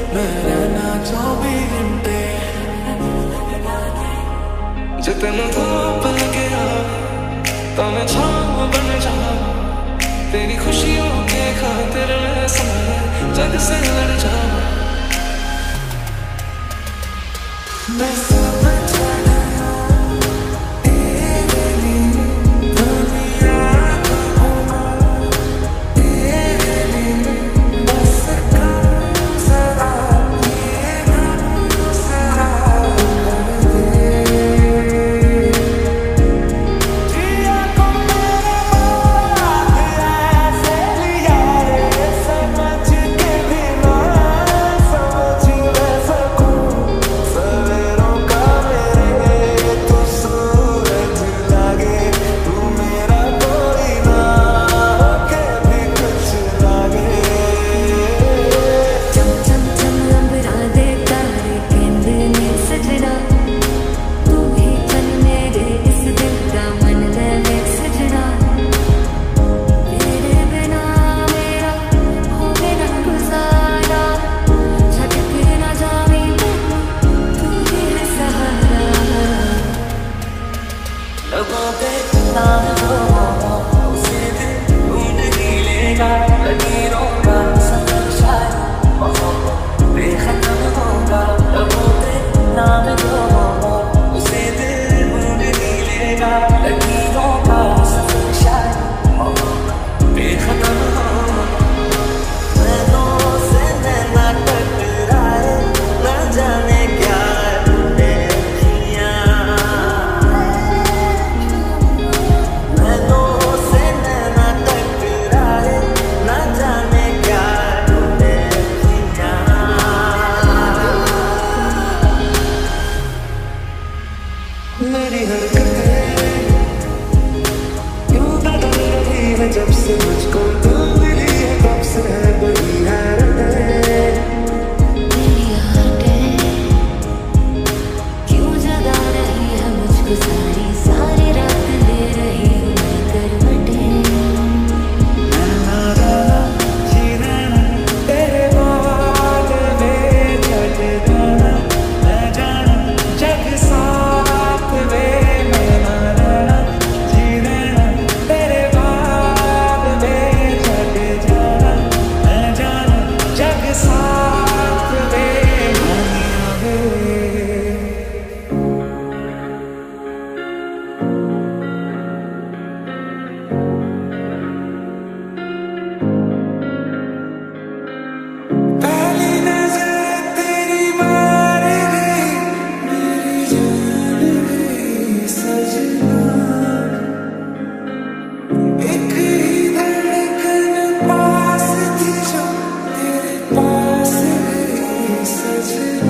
मैं रहना 24 घंटे जे तेन धूप लगे तो मैं छाँव बन जाऊं तेरी खुशियों के खातिर मैं समय जग से लड़ जाऊं मैं समझ गया तेरे लिए दुनिया को तेरे लिए बस कम जरा ये गम जरा कर दे जिया को मेरे बात ऐसे लिया रे समझ के भी ना समझ मैं सकूं सवेरों का मेरे तू सूरज लागे तू मेरा कोई ना होके भी कुछ लागे चम चम चम अंबरा दे तारे कहंदे ने सजना तू ही चल मेरे इस दिल दा मन ले सजना तेरे बिना मेरा होवे ना गुजारा छड़ के ना जावी तू ही है सहारा लबों पे नाम हो उसे दिल ढूंढ ही लेगा लकीरों का सफर शायद मोहब्बत बेखत्म होगा लबों पे नाम हो उसे दिल ढूंढ ही लेगा लकीरों का सफर शायद मोहब्बत बेखत्म होगा नैनों से नैना टकराए न जाने क्या ढूंढे अखियां नैनों से नैना टकराए न जाने क्या ढूंढे अखियां मेरी हरकतें यूं बदल रही है जब से मुझको तू मिली है कब से है बड़ी हैरतें तेरी आदतें क्यों जगा रही है मुझको सारी सारी रात ले रही हूँ मैं करवटें तेरे बाद में छट जाना मैं जाना जग साथ में मैं ना रहना जी रहना तेरे बाद में छट जाना मैं जाना जग साथ में मानिया वे पहली नजर तेरी मार गई मेरी जान गई सजना एक ही धड़कन पास थी जो तेरे पास गई सजना